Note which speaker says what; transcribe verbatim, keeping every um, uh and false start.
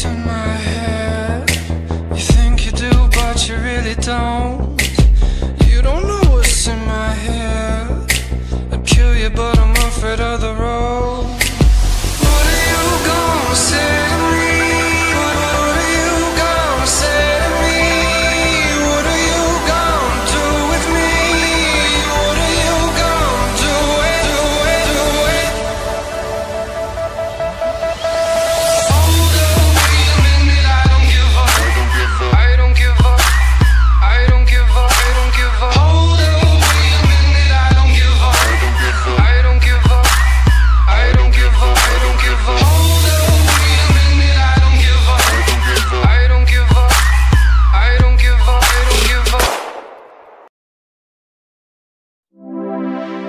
Speaker 1: in my head. You think you do, but you really don't. You don't know what's in my head. I'd kill you, but I'm afraid of the road. What are you gonna say to me? What, what are you gonna say to me? What are you gonna do with me? What are you gonna do it, do it, do it? Hold up, wait a minute, I don't give up. I don't give up. I don't give up. I don't give up. Hold up, wait a minute, I don't give up. I don't give up. I don't give up. I don't give up. Hold up, wait a minute, I don't give up. I don't give up. I don't give up. I don't give up.